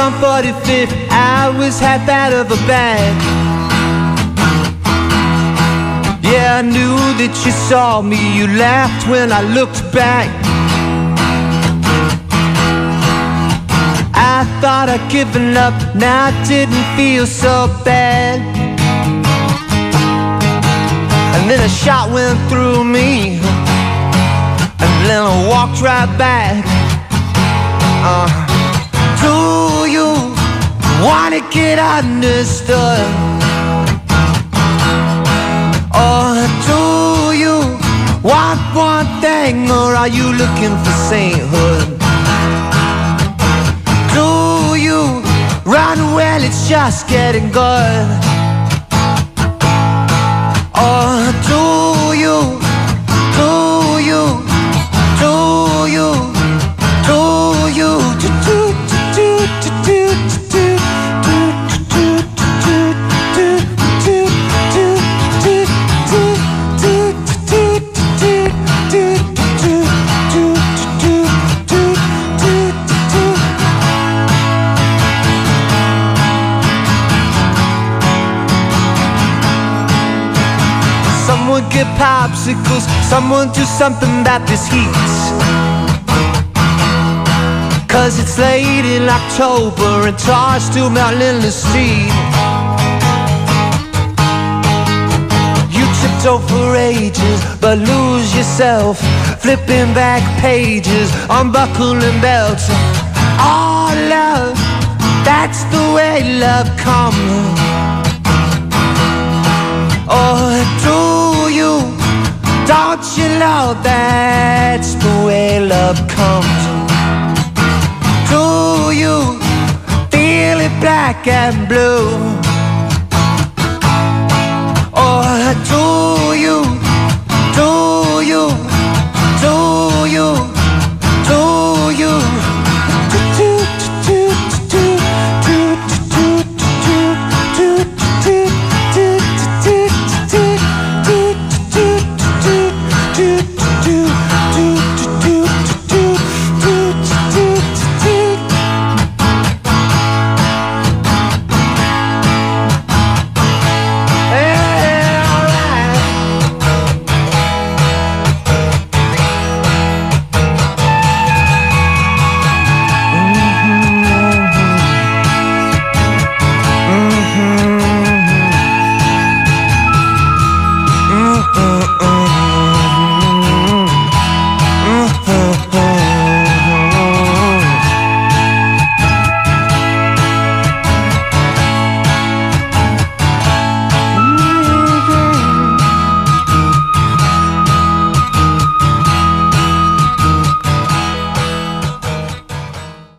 on 45th, I was half out of a bag. Yeah, I knew that you saw me, you laughed when I looked back. I thought I'd given up, now I didn't feel so bad. And then a shot went through me, and then I walked right back. Do you wanna get understood? Or do you want one thing, or are you looking for sainthood? Do you run well, it's just getting good? Or do you Someone get popsicles, someone do something about this heat. 'Cause it's late in October and cars still mounting in the street. You tripped over ages, but lose yourself, flipping back pages, unbuckling belts. Oh, love, that's the way love comes. Oh, don't you know that's the way love comes? Do you feel it black and blue?